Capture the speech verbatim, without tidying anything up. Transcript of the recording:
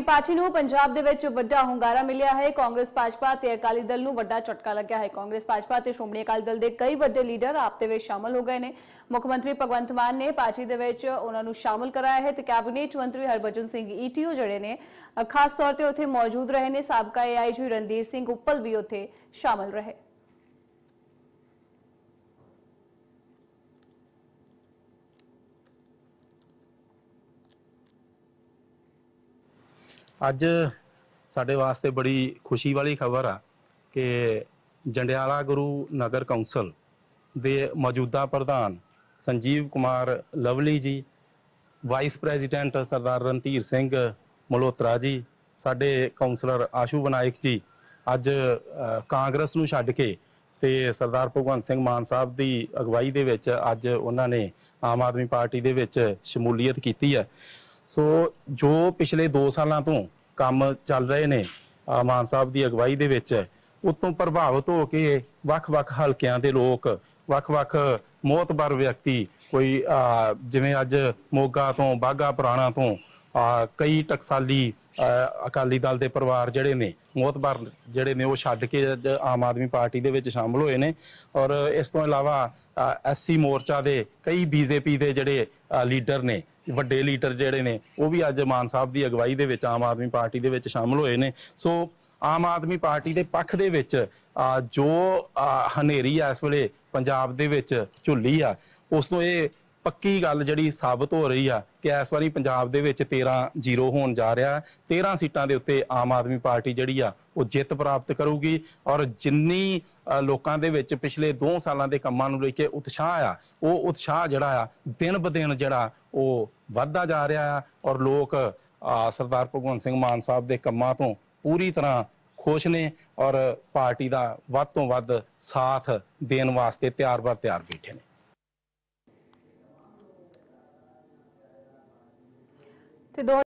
Party ਨੂੰ ਪੰਜਾਬ ਦੇ ਵਿੱਚ ਵੱਡਾ ਹੁੰਗਾਰਾ ਮਿਲਿਆ ਹੈ। ਕਾਂਗਰਸ ਭਾਜਪਾ ਤੇ ਅਕਾਲੀ ਦਲ ਨੂੰ ਵੱਡਾ ਝਟਕਾ ਲੱਗਿਆ ਹੈ। ਕਾਂਗਰਸ ਭਾਜਪਾ ਤੇ ਸ਼੍ਰੋਮਣੀ ਅਕਾਲੀ ਦਲ ਦੇ ਕਈ ਵੱਡੇ ਲੀਡਰ ਆਪ ਦੇ ਵਿੱਚ ਸ਼ਾਮਲ ਹੋ ਗਏ ਨੇ। ਮੁੱਖ ਮੰਤਰੀ ਭਗਵੰਤ ਮਾਨ ਨੇ ਪਾਰਟੀ ਦੇ ਵਿੱਚ ਉਹਨਾਂ ਨੂੰ ਸ਼ਾਮਲ ਕਰਾਇਆ ਹੈ ਤੇ ਕੈਬਨਿਟ ਮੰਤਰੀ ਹਰਭਜਨ ਸਿੰਘ ਈਟੀਓ ਜਿਹੜੇ ਨੇ ਖਾਸ ਤੌਰ ਤੇ ਉੱਥੇ ਮੌਜੂਦ ਰਹੇ ਨੇ। ਸਾਬਕਾ ਏਆਈਜੀ ਰਣਧੀਰ ਸਿੰਘ ਉੱਪਲ ਵੀ ਉੱਥੇ ਸ਼ਾਮਲ ਰਹੇ। ਅੱਜ ਸਾਡੇ ਵਾਸਤੇ बड़ी खुशी वाली खबर आ कि जंडियाला गुरु नगर कौंसल दे मौजूदा प्रधान संजीव कुमार लवली जी, वाइस प्रेजिडेंट सरदार रणधीर सिंह मल्होत्रा जी, साडे कौंसलर आशू विनायक जी अज कांग्रेस नूं छड्ड के ते सरदार भगवंत सिंह मान साहब की अगवाई दे विच अज उन्हां ने आम आदमी पार्टी दे विच शमूलीयत कीती है। सो जो पिछले दो सालों तो काम चल रहे ने मान साहब की अगवाई दे विच उत्तों प्रभावित हो के वख-वख हलकियां दे लोग, वख-वख मोहतबर व्यक्ति, कोई जिवें अज मोगा तो बाघा पुराणा तो कई टकसाली अकाली दल के परिवार जड़े ने मोहतबर जड़े ने वो छड्ड के आम आदमी पार्टी दे विच शामिल होए ने। और इस तो इलावा एस सी मोर्चा के कई बीजेपी के जड़े लीडर ने, ਵੱਡੇ ਲੀਡਰ ਜਿਹੜੇ ਨੇ ਉਹ ਵੀ ਅੱਜ ਮਾਨ ਸਾਹਿਬ ਦੀ ਅਗਵਾਈ ਦੇ ਵਿੱਚ ਆਮ ਆਦਮੀ ਪਾਰਟੀ ਦੇ ਵਿੱਚ ਸ਼ਾਮਲ ਹੋਏ ਨੇ। ਸੋ ਆਮ ਆਦਮੀ ਪਾਰਟੀ ਦੇ ਪੱਖ ਦੇ ਵਿੱਚ ਜੋ ਹਨੇਰੀ ਆ ਇਸ ਵੇਲੇ ਪੰਜਾਬ ਦੇ ਵਿੱਚ ਝੁੱਲੀ ਆ, ਉਸ ਤੋਂ ਇਹ ਪੱਕੀ ਗੱਲ ਜਿਹੜੀ ਸਾਬਤ ਹੋ ਰਹੀ ਆ ਕਿ ਇਸ ਵਾਰੀ ਪੰਜਾਬ ਦੇ ਵਿੱਚ तेरह ਜ਼ੀਰੋ ਹੋਣ ਜਾ ਰਿਹਾ। तेरह ਸੀਟਾਂ ਦੇ ਉੱਤੇ ਆਮ ਆਦਮੀ ਪਾਰਟੀ ਜਿਹੜੀ ਆ ਉਹ ਜਿੱਤ ਪ੍ਰਾਪਤ ਕਰੂਗੀ। ਔਰ ਜਿੰਨੀ ਲੋਕਾਂ ਦੇ ਵਿੱਚ ਪਿਛਲੇ ਦੋ ਸਾਲਾਂ ਦੇ ਕੰਮਾਂ ਨੂੰ ਲੈ ਕੇ ਉਤਸ਼ਾਹ ਆ, ਉਹ ਉਤਸ਼ਾਹ ਜਿਹੜਾ ਆ ਦਿਨ ਬ ਦਿਨ ਜਿਹੜਾ ਉਹ ਵੱਧਦਾ ਜਾ ਰਿਹਾ ਆ। ਔਰ ਲੋਕ ਸਰਦਾਰ ਭਗਵੰਤ ਸਿੰਘ ਮਾਨ ਸਾਹਿਬ ਦੇ ਕੰਮਾਂ ਤੋਂ ਪੂਰੀ ਤਰ੍ਹਾਂ ਖੁਸ਼ ਨੇ ਔਰ ਪਾਰਟੀ ਦਾ ਵੱਧ ਤੋਂ ਵੱਧ ਸਾਥ ਦੇਣ ਵਾਸਤੇ ਤਿਆਰ ਬਰ ਤਿਆਰ ਬੈਠੇ ਨੇ। ਤੇ ਦੋ